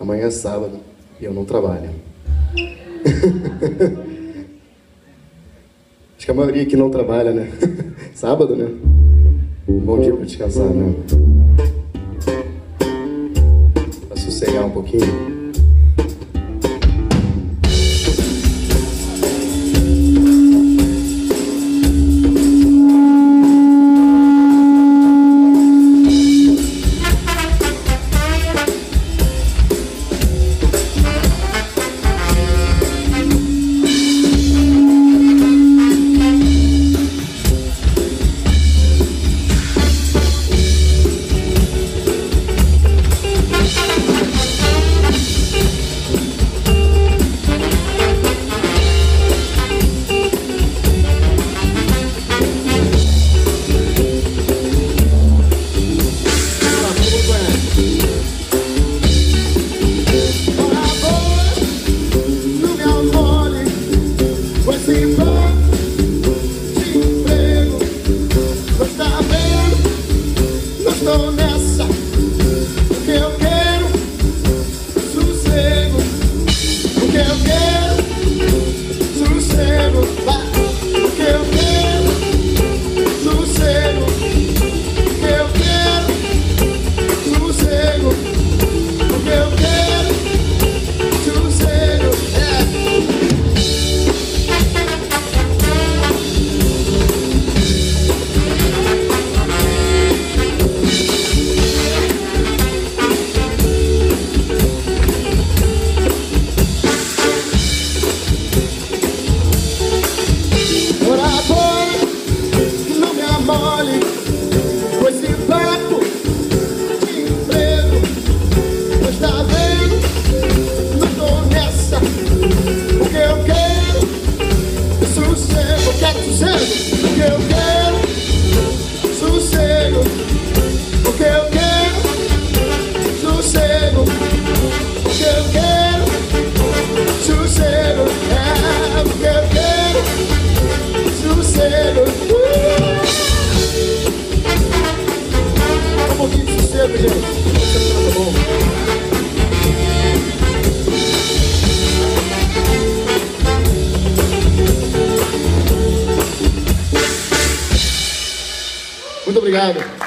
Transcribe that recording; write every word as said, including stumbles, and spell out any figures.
Amanhã é sábado e eu não trabalho. Acho que a maioria aqui não trabalha, né? Sábado, né? Bom dia para descansar, né? Para sossegar um pouquinho. Estou nessa, o que eu quero, sossego. O que eu quero, sossego. O que eu quero, sossego. O que eu quero, sossego. O que eu quero, sossego. Com esse papo de emprego, pois tá vendo, não tô nessa. O que eu quero é sossego. Eu quero sossego. O que eu quero, sossego. O que eu quero, sossego. O que eu quero, sossego. É o que eu quero, sossego. Um pouquinho de sossego, gente. Tá bom. Muito obrigado.